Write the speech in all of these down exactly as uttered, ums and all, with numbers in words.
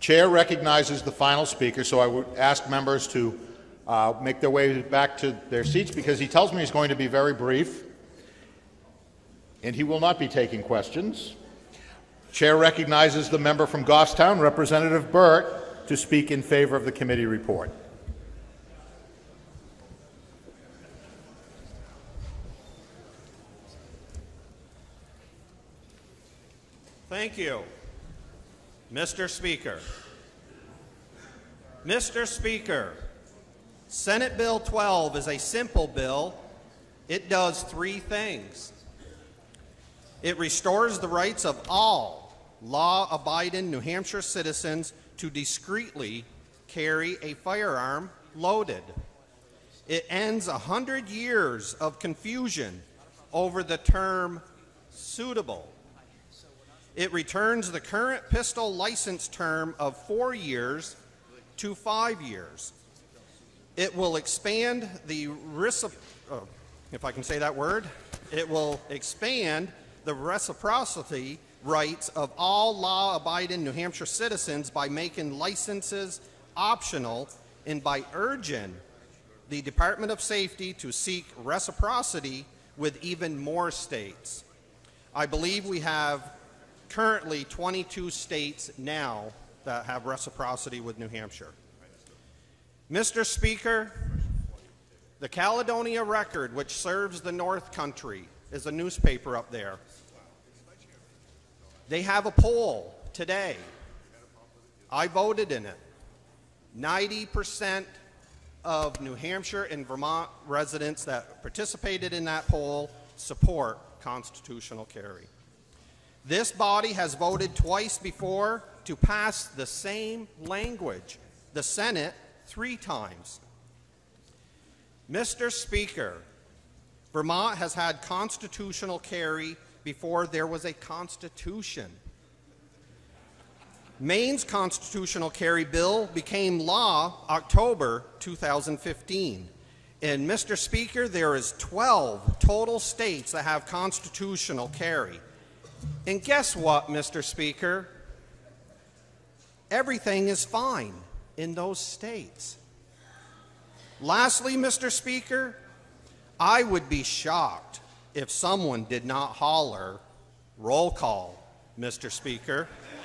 Chair recognizes the final speaker, so I would ask members to uh, make their way back to their seats because he tells me he's going to be very brief, and he will not be taking questions. Chair recognizes the member from Goffstown, Representative Burt, to speak in favor of the committee report. Thank you, Mister Speaker. Mister Speaker, Senate Bill twelve is a simple bill. It does three things. It restores the rights of all law-abiding New Hampshire citizens to discreetly carry a firearm loaded. It ends a hundred years of confusion over the term suitable. It returns the current pistol license term of four years to five years. It will expand the recipro- oh, if I can say that word, it will expand the reciprocity rights of all law-abiding New Hampshire citizens by making licenses optional and by urging the Department of Safety to seek reciprocity with even more states. I believe we have currently twenty-two states now that have reciprocity with New Hampshire. Mister Speaker, the Caledonia Record, which serves the North Country, is a newspaper up there. They have a poll today. I voted in it. ninety percent of New Hampshire and Vermont residents that participated in that poll support constitutional carry. This body has voted twice before to pass the same language. The Senate three times. Mister Speaker, Vermont has had constitutional carry before there was a constitution. Maine's constitutional carry bill became law October two thousand fifteen. And Mister Speaker, there is twelve total states that have constitutional carry. And guess what, Mister Speaker? Everything is fine in those states. Lastly, Mister Speaker, I would be shocked if someone did not holler, roll call, Mister Speaker.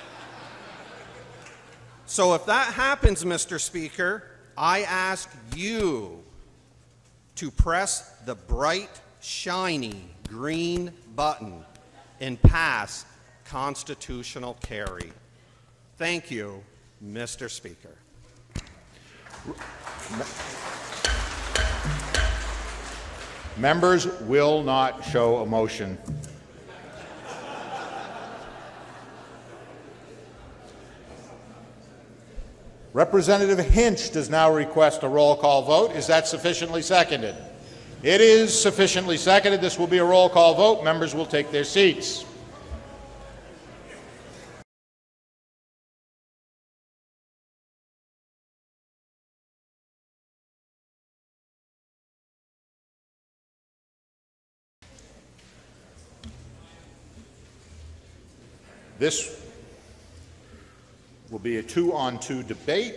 So if that happens, Mister Speaker, I ask you to press the bright, shiny green button and pass constitutional carry. Thank you, Mister Speaker. Members will not show emotion. Representative Hinch does now request a roll call vote. Is that sufficiently seconded? It is sufficiently seconded. This will be a roll call vote. Members will take their seats. This will be a two-on-two debate,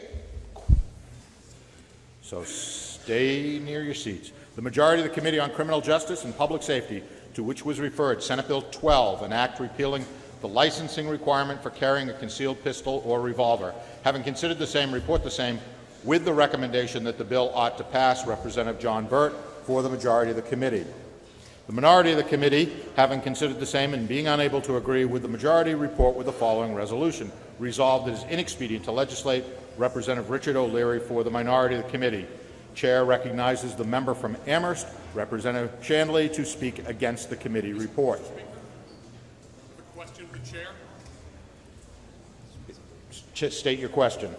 so stay near your seats. The majority of the Committee on Criminal Justice and Public Safety, to which was referred Senate Bill twelve, an act repealing the licensing requirement for carrying a concealed pistol or revolver, having considered the same, report the same, with the recommendation that the bill ought to pass, Representative John Burt for the majority of the committee. The minority of the committee, having considered the same and being unable to agree with the majority, report with the following resolution. Resolved, it is inexpedient to legislate, Representative Richard O'Leary for the minority of the committee. Chair recognizes the member from Amherst, Representative Shanley, to speak against the committee report. Question for the chair. State your question.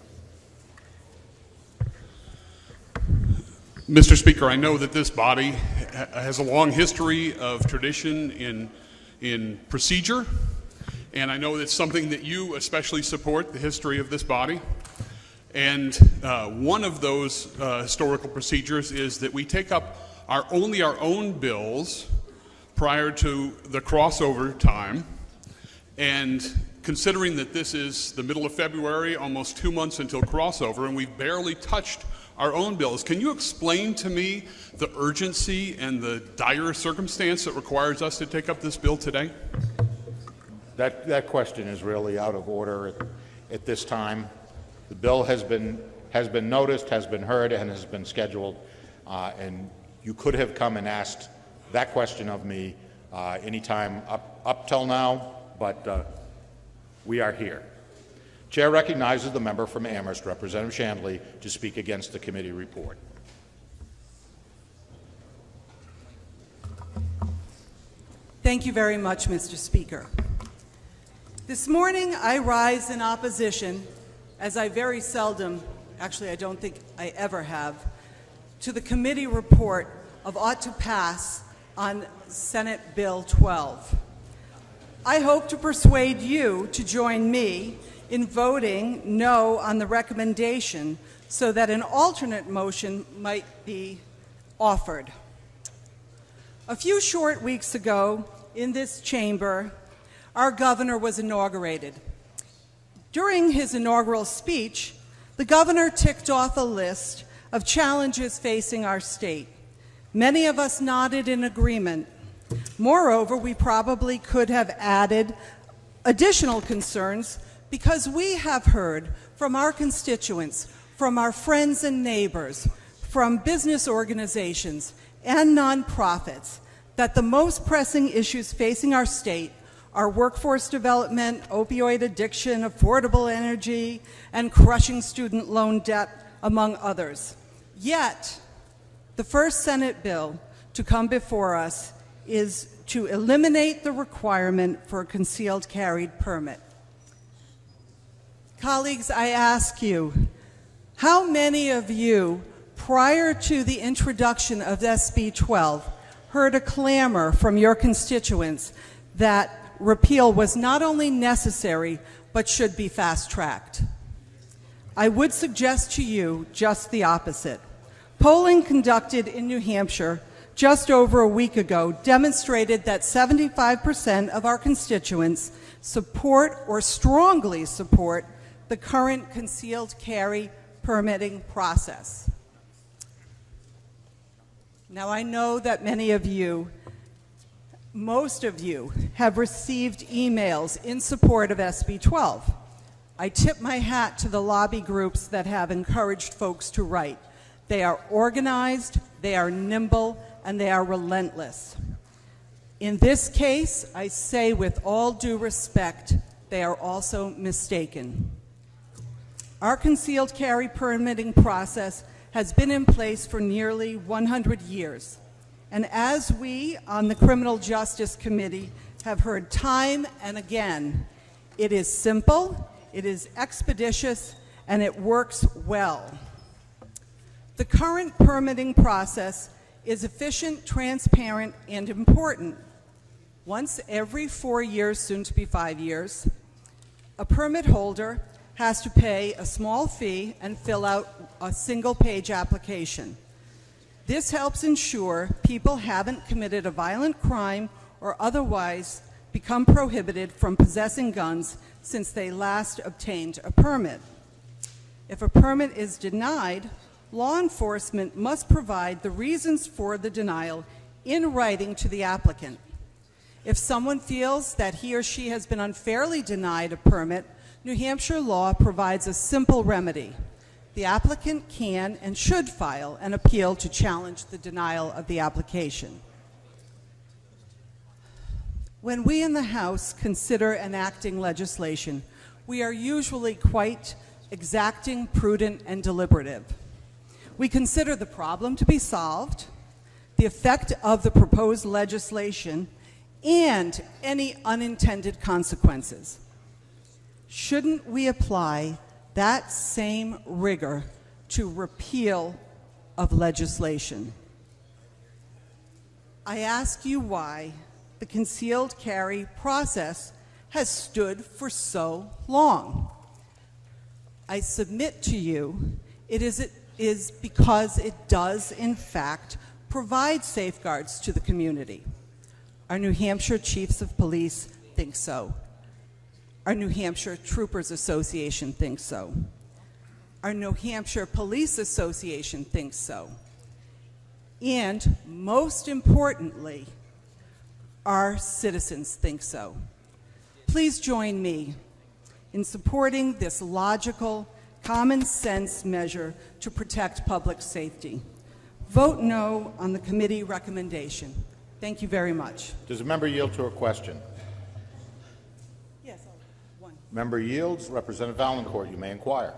Mister Speaker, I know that this body ha has a long history of tradition in, in procedure, and I know that's something that you especially support, the history of this body. And uh, one of those uh, historical procedures is that we take up our, only our own bills prior to the crossover time and considering that this is the middle of February, almost two months until crossover, and we've barely touched our own bills. Can you explain to me the urgency and the dire circumstance that requires us to take up this bill today? That, that question is really out of order at, at this time. The bill has been, has been noticed, has been heard, and has been scheduled, uh, and you could have come and asked that question of me uh, anytime up, up till now, but uh, we are here. Chair recognizes the member from Amherst, Representative Shanley, to speak against the committee report. Thank you very much, Mister Speaker. This morning I rise in opposition, as I very seldom, actually I don't think I ever have, to the committee report of ought to pass on Senate Bill twelve. I hope to persuade you to join me in voting no on the recommendation so that an alternate motion might be offered. A few short weeks ago in this chamber, our governor was inaugurated. During his inaugural speech, the governor ticked off a list of challenges facing our state. Many of us nodded in agreement. Moreover, we probably could have added additional concerns because we have heard from our constituents, from our friends and neighbors, from business organizations and nonprofits, that the most pressing issues facing our state are workforce development, opioid addiction, affordable energy, and crushing student loan debt, among others. Yet, the first Senate bill to come before us is to eliminate the requirement for a concealed carry permit. Colleagues, I ask you, how many of you, prior to the introduction of S B twelve, heard a clamor from your constituents that repeal was not only necessary, but should be fast-tracked? I would suggest to you just the opposite. Polling conducted in New Hampshire just over a week ago demonstrated that seventy-five percent of our constituents support or strongly support the current concealed carry permitting process. Now, I know that many of you, most of you, have received emails in support of S B twelve. I tip my hat to the lobby groups that have encouraged folks to write. They are organized, they are nimble, and they are relentless. In this case, I say with all due respect, they are also mistaken. Our concealed carry permitting process has been in place for nearly one hundred years. And as we on the Criminal Justice Committee have heard time and again, it is simple, it is expeditious, and it works well. The current permitting process is efficient, transparent, and important. Once every four years, soon to be five years, a permit holder has to pay a small fee and fill out a single-page application. This helps ensure people haven't committed a violent crime or otherwise become prohibited from possessing guns since they last obtained a permit. If a permit is denied, law enforcement must provide the reasons for the denial in writing to the applicant. If someone feels that he or she has been unfairly denied a permit, New Hampshire law provides a simple remedy. The applicant can and should file an appeal to challenge the denial of the application. When we in the House consider enacting legislation, we are usually quite exacting, prudent, and deliberative. We consider the problem to be solved, the effect of the proposed legislation, and any unintended consequences. Shouldn't we apply that same rigor to repeal of legislation? I ask you why the concealed carry process has stood for so long. I submit to you it is, it is because it does, in fact, provide safeguards to the community. Our New Hampshire chiefs of police think so. Our New Hampshire Troopers Association thinks so. Our New Hampshire Police Association thinks so. And most importantly, our citizens think so. Please join me in supporting this logical, common sense measure to protect public safety. Vote no on the committee recommendation. Thank you very much. Does a member yield to a question? Yes, one. Member yields. Representative Valencourt, you may inquire.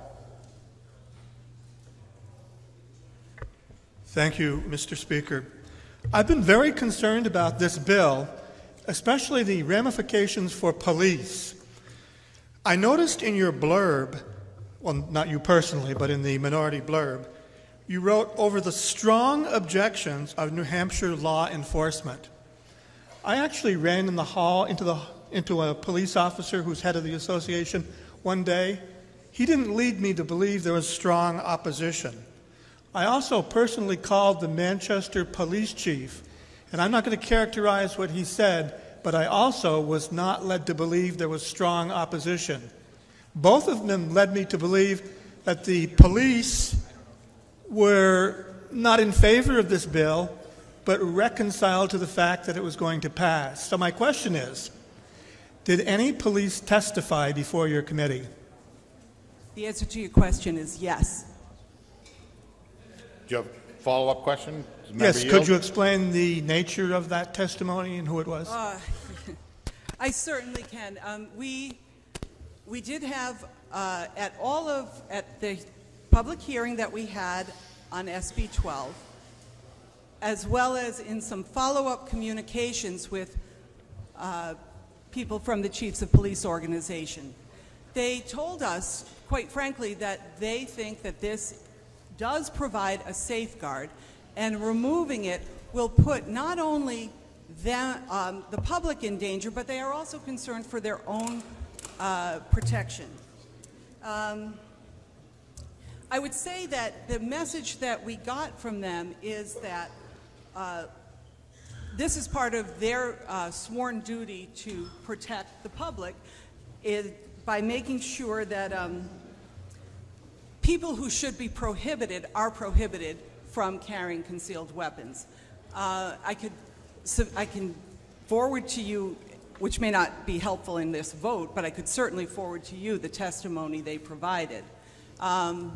Thank you, Mister Speaker. I've been very concerned about this bill, especially the ramifications for police. I noticed in your blurb, well, not you personally, but in the minority blurb, you wrote over the strong objections of New Hampshire law enforcement. I actually ran in the hall into, the, into a police officer who's head of the association one day. He didn't lead me to believe there was strong opposition. I also personally called the Manchester police chief, and I'm not going to characterize what he said, but I also was not led to believe there was strong opposition. Both of them led me to believe that the police were not in favor of this bill, but reconciled to the fact that it was going to pass. So my question is, did any police testify before your committee? The answer to your question is yes. Do you have a follow-up question? Does a member Yes, yield? could you explain the nature of that testimony and who it was? Uh, I certainly can. Um, we we did have uh, at all of at the public hearing that we had on S B twelve, as well as in some follow-up communications with uh, people from the Chiefs of Police organization. They told us, quite frankly, that they think that this does provide a safeguard, and removing it will put not only them, um, the public in danger, but they are also concerned for their own uh, protection. Um, I would say that the message that we got from them is that uh, this is part of their uh, sworn duty to protect the public is by making sure that um, people who should be prohibited are prohibited from carrying concealed weapons. Uh, I could, so I can forward to you, which may not be helpful in this vote, but I could certainly forward to you the testimony they provided. Um,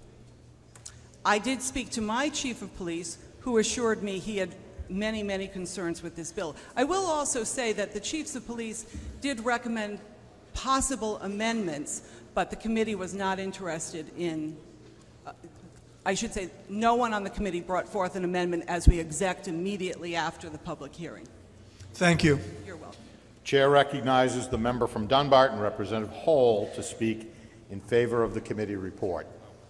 I did speak to my chief of police, who assured me he had many, many concerns with this bill. I will also say that the chiefs of police did recommend possible amendments, but the committee was not interested in, uh, I should say, no one on the committee brought forth an amendment as we execed immediately after the public hearing. Thank you. You're welcome. Chair recognizes the member from Dunbarton, Representative Hall, to speak in favor of the committee report.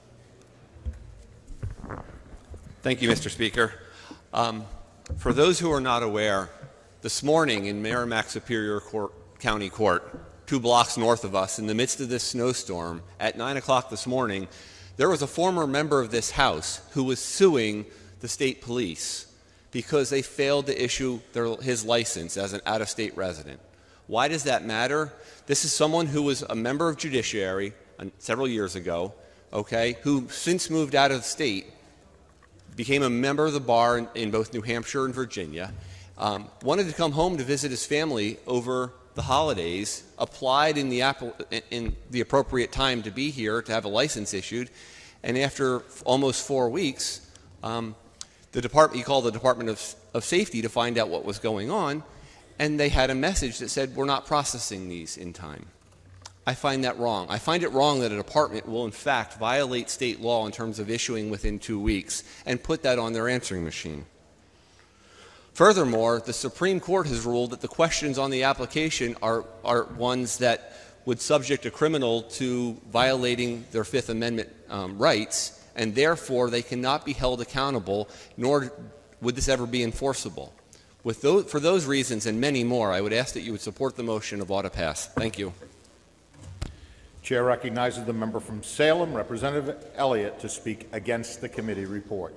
Thank you, Mister Speaker. Um, for those who are not aware, this morning in Merrimack Superior Court, County Court, two blocks north of us, in the midst of this snowstorm, at nine o'clock this morning, there was a former member of this House who was suing the state police because they failed to issue their, his license as an out-of-state resident. Why does that matter? This is someone who was a member of judiciary uh, several years ago, okay, who since moved out of the state, became a member of the bar in, in both New Hampshire and Virginia, um, wanted to come home to visit his family over the holidays, applied in the, in the appropriate time to be here to have a license issued, and after almost four weeks, um, the department, he called the Department of, of Safety to find out what was going on, and they had a message that said, we're not processing these in time. I find that wrong. I find it wrong that a department will in fact violate state law in terms of issuing within two weeks and put that on their answering machine. Furthermore, the Supreme Court has ruled that the questions on the application are, are ones that would subject a criminal to violating their Fifth Amendment um, rights, and therefore they cannot be held accountable, nor would this ever be enforceable. With those, for those reasons and many more, I would ask that you would support the motion of ought to pass. Thank you. Chair recognizes the member from Salem, Representative Elliott, to speak against the committee report.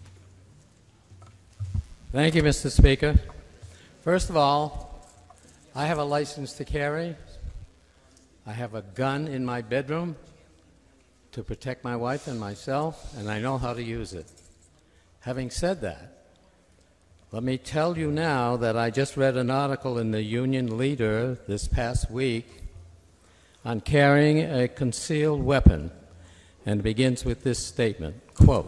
Thank you, Mister Speaker. First of all, I have a license to carry. I have a gun in my bedroom to protect my wife and myself, and I know how to use it. Having said that, let me tell you now that I just read an article in the Union Leader this past week on carrying a concealed weapon, and it begins with this statement, quote,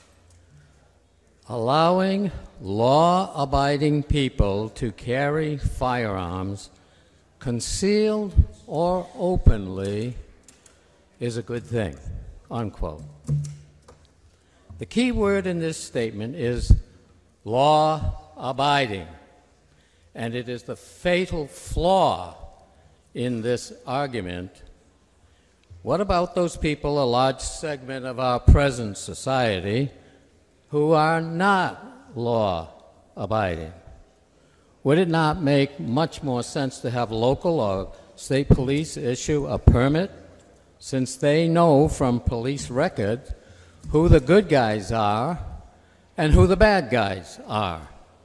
allowing law-abiding people to carry firearms, concealed or openly, is a good thing, unquote. The key word in this statement is law-abiding, and it is the fatal flaw in this argument. What about those people, a large segment of our present society, who are not law-abiding? Would it not make much more sense to have local or state police issue a permit, since they know from police records who the good guys are and who the bad guys are?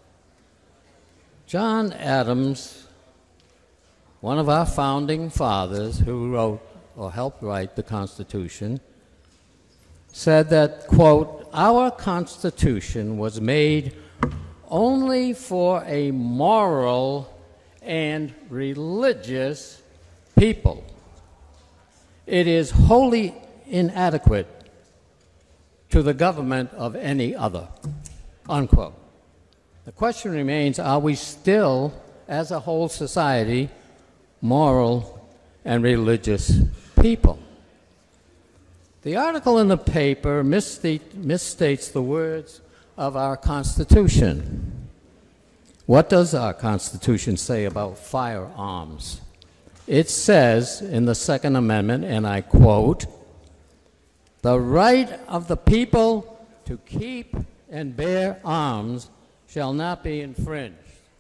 John Adams, one of our founding fathers who wrote or helped write the Constitution, said that, quote, our Constitution was made only for a moral and religious people. It is wholly inadequate to the government of any other, unquote. The question remains, are we still, as a whole society, moral and religious people? The article in the paper misstate, misstates the words of our Constitution. What does our Constitution say about firearms? It says in the Second Amendment, and I quote, the right of the people to keep and bear arms shall not be infringed.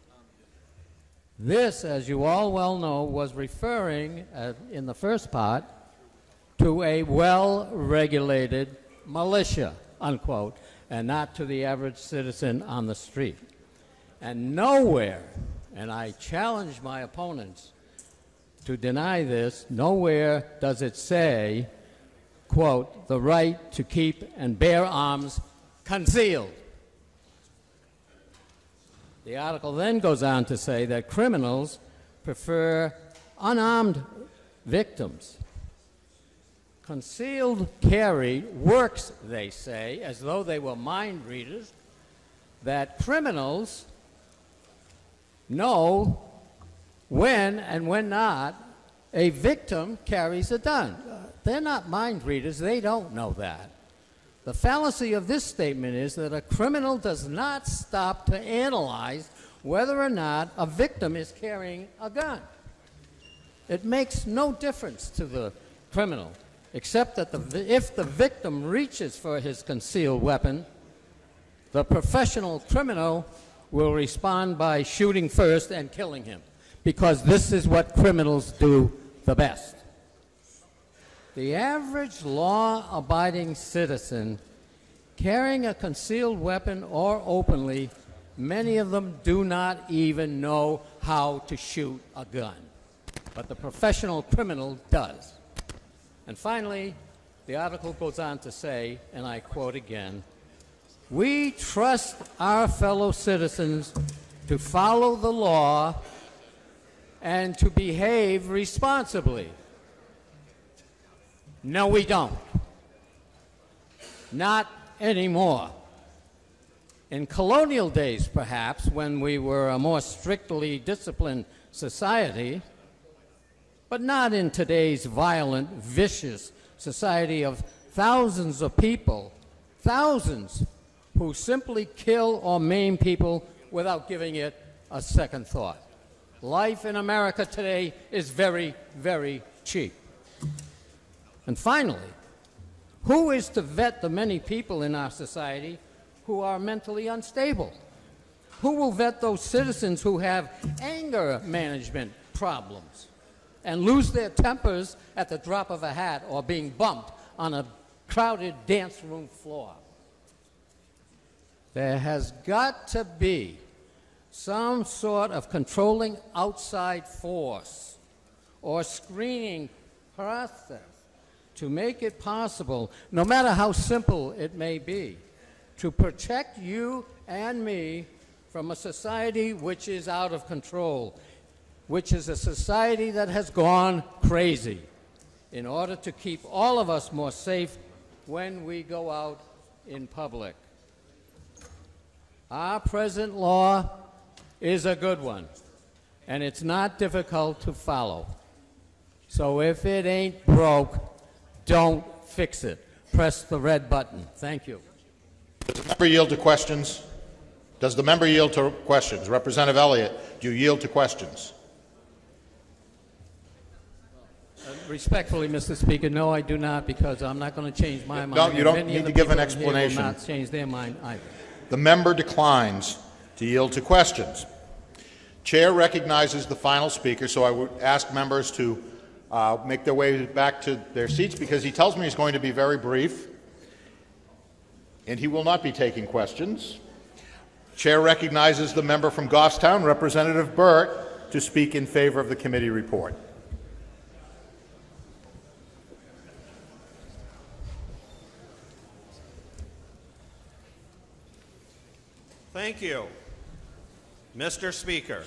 This, as you all well know, was referring, uh, in the first part, to a well-regulated militia, unquote, and not to the average citizen on the street. And nowhere, and I challenge my opponents to deny this, nowhere does it say, quote, the right to keep and bear arms concealed. The article then goes on to say that criminals prefer unarmed victims. Concealed carry works, they say, as though they were mind readers, that criminals know when and when not a victim carries a gun. They're not mind readers. They don't know that. The fallacy of this statement is that a criminal does not stop to analyze whether or not a victim is carrying a gun. It makes no difference to the criminal, except that the, if the victim reaches for his concealed weapon, the professional criminal will respond by shooting first and killing him, because this is what criminals do the best. The average law-abiding citizen carrying a concealed weapon or openly, many of them do not even know how to shoot a gun, but the professional criminal does. And finally, the article goes on to say, and I quote again, we trust our fellow citizens to follow the law and to behave responsibly. No, we don't. Not anymore. In colonial days, perhaps, when we were a more strictly disciplined society, but not in today's violent, vicious society of thousands of people, thousands, who simply kill or maim people without giving it a second thought. Life in America today is very, very cheap. And finally, who is to vet the many people in our society who are mentally unstable? Who will vet those citizens who have anger management problems and lose their tempers at the drop of a hat or being bumped on a crowded dance room floor? There has got to be some sort of controlling outside force or screening process to make it possible, no matter how simple it may be, to protect you and me from a society which is out of control, which is a society that has gone crazy, in order to keep all of us more safe when we go out in public. Our present law is a good one, and it's not difficult to follow. So if it ain't broke, don't fix it. Press the red button. Thank you. Does the member yield to questions? Does the member yield to questions? Representative Elliott, do you yield to questions? Uh, respectfully, Mister Speaker, no, I do not, because I'm not going to change my No, mind. you don't and many need of the to give an people here will explanation. not change their mind either. The member declines to yield to questions. Chair recognizes the final speaker, so I would ask members to uh, make their way back to their seats, because he tells me he's going to be very brief, and he will not be taking questions. Chair recognizes the member from Goffstown, Representative Burt, to speak in favor of the committee report. Thank you, Mister Speaker.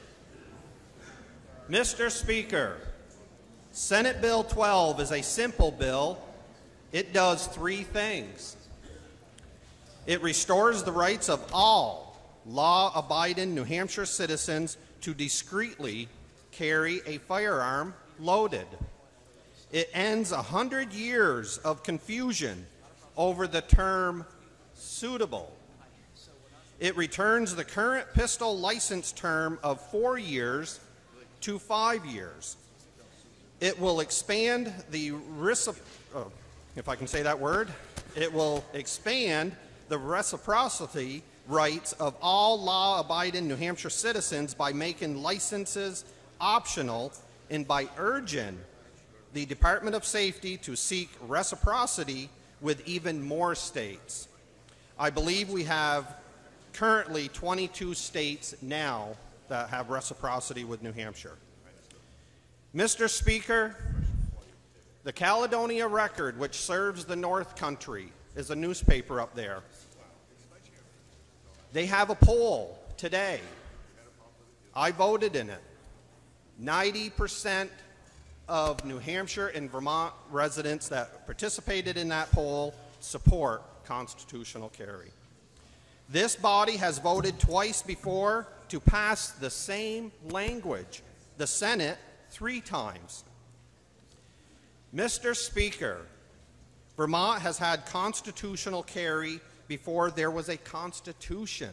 Mister Speaker, Senate Bill twelve is a simple bill. It does three things. It restores the rights of all law-abiding New Hampshire citizens to discreetly carry a firearm loaded. It ends a hundred years of confusion over the term suitable. It returns the current pistol license term of four years to five years. It will expand the recip- oh, if I can say that word, it will expand the reciprocity rights of all law-abiding New Hampshire citizens by making licenses optional and by urging the Department of Safety to seek reciprocity with even more states. I believe we have currently twenty-two states now that have reciprocity with New Hampshire. Mister Speaker, the Caledonia Record, which serves the North Country, is a newspaper up there. They have a poll today. I voted in it. ninety percent of New Hampshire and Vermont residents that participated in that poll support constitutional carry. This body has voted twice before to pass the same language. The Senate three times. Mister Speaker, Vermont has had constitutional carry before there was a constitution.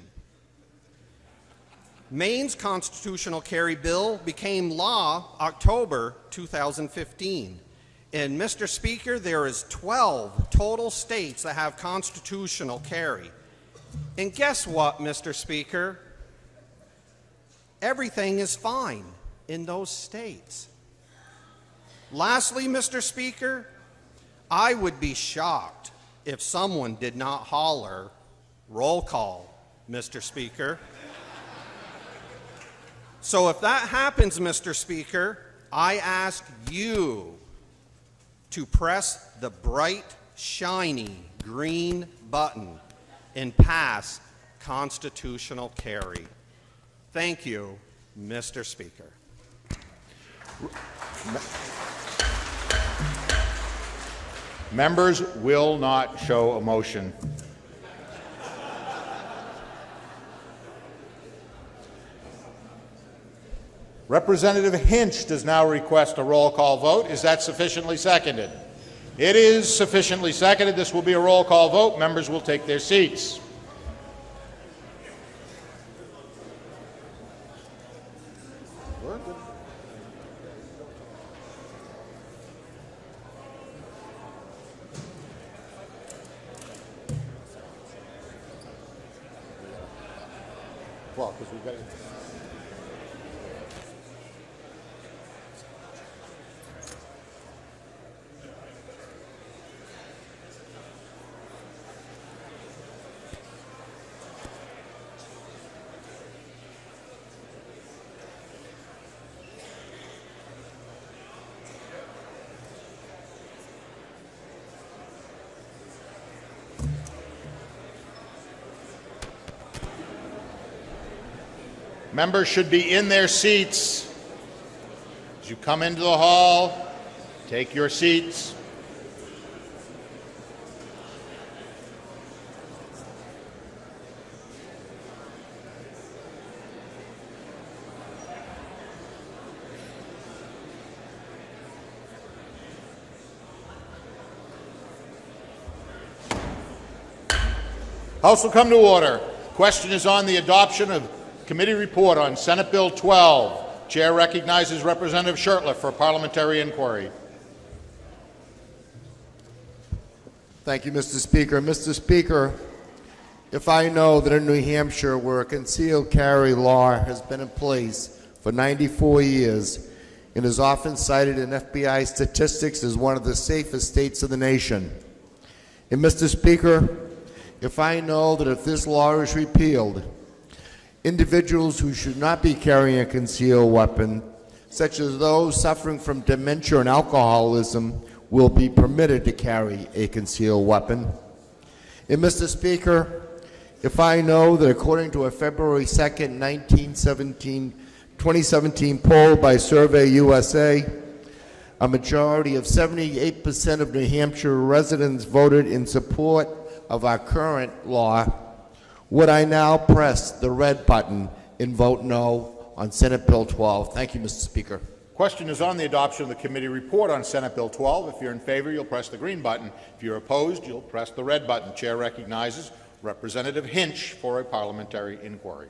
Maine's constitutional carry bill became law October two thousand fifteen. And Mister Speaker, there is twelve total states that have constitutional carry. And guess what, Mister Speaker? Everything is fine in those states. Lastly, Mister Speaker, I would be shocked if someone did not holler, roll call, Mister Speaker. So if that happens, Mister Speaker, I ask you to press the bright, shiny green button and pass constitutional carry. Thank you, Mister Speaker. Members will not show emotion. Representative Hinch does now request a roll call vote. Is that sufficiently seconded? It is sufficiently seconded. This will be a roll call vote. Members will take their seats. Well, because we've got it. Members should be in their seats. As you come into the hall, take your seats. House will come to order. Question is on the adoption of committee report on Senate Bill twelve. Chair recognizes Representative Shurtleff for parliamentary inquiry. Thank you, Mister Speaker. Mister Speaker, if I know that in New Hampshire, where a concealed carry law has been in place for ninety-four years and is often cited in F B I statistics as one of the safest states of the nation, and Mister Speaker, if I know that if this law is repealed, individuals who should not be carrying a concealed weapon, such as those suffering from dementia and alcoholism, will be permitted to carry a concealed weapon. And Mister Speaker, if I know that according to a February second, nineteen seventeen, twenty seventeen poll by Survey U S A, a majority of seventy-eight percent of New Hampshire residents voted in support of our current law, would I now press the red button and vote no on Senate Bill twelve? Thank you, Mister Speaker. Question is on the adoption of the committee report on Senate Bill twelve. If you're in favor, you'll press the green button. If you're opposed, you'll press the red button. Chair recognizes Representative Hinch for a parliamentary inquiry.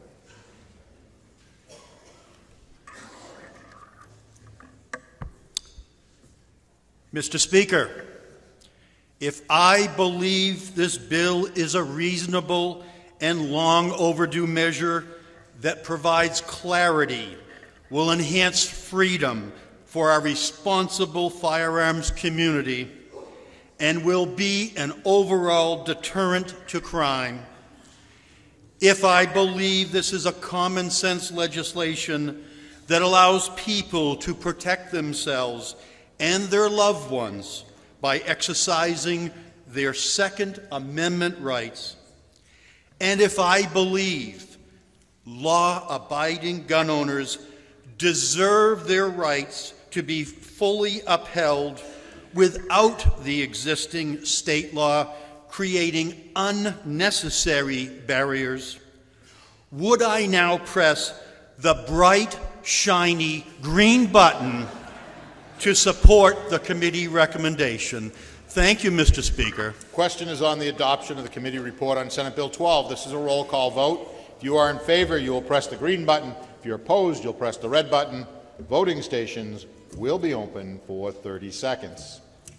Mister Speaker, if I believe this bill is a reasonable and long overdue measure that provides clarity, will enhance freedom for our responsible firearms community, and will be an overall deterrent to crime, if I believe this is a common sense legislation that allows people to protect themselves and their loved ones by exercising their Second Amendment rights, and if I believe law-abiding gun owners deserve their rights to be fully upheld without the existing state law creating unnecessary barriers, would I now press the bright, shiny green button to support the committee recommendation? Thank you, Mister Speaker. Question is on the adoption of the committee report on Senate Bill twelve. This is a roll call vote. If you are in favor, you will press the green button. If you're opposed, you'll press the red button. Voting stations will be open for thirty seconds.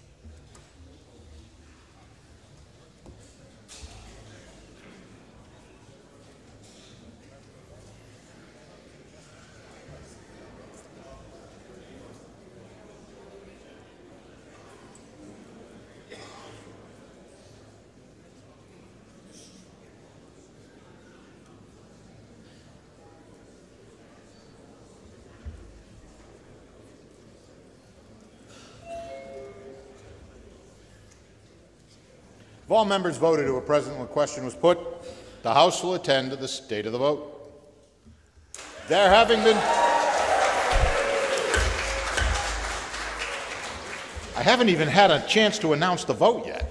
If all members voted who were present when the question was put, the House will attend to the state of the vote. There having been... I haven't even had a chance to announce the vote yet.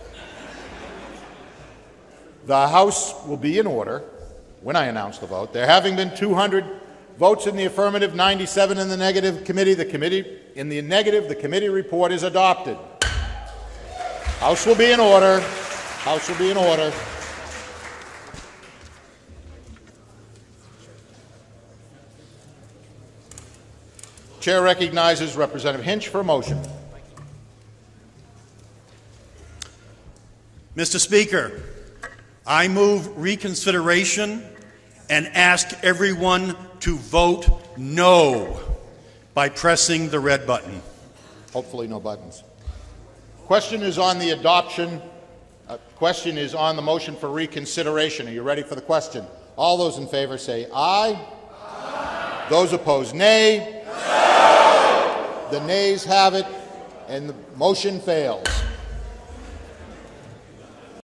The House will be in order when I announce the vote. There having been two hundred votes in the affirmative, ninety-seven in the negative committee, the committee in the negative, the committee report is adopted. House will be in order. House will be in order. Chair recognizes Representative Hinch for a motion. Mister Speaker, I move reconsideration and ask everyone to vote no by pressing the red button. Hopefully no buttons. Question is on the adoption. Uh, question is on the motion for reconsideration. Are you ready for the question? All those in favor say aye. Aye. Those opposed, nay. No. The nays have it, and the motion fails.